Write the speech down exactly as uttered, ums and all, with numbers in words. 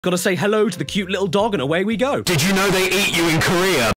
Gotta say hello to the cute little dog and away we go. Did you know they eat you in Korea?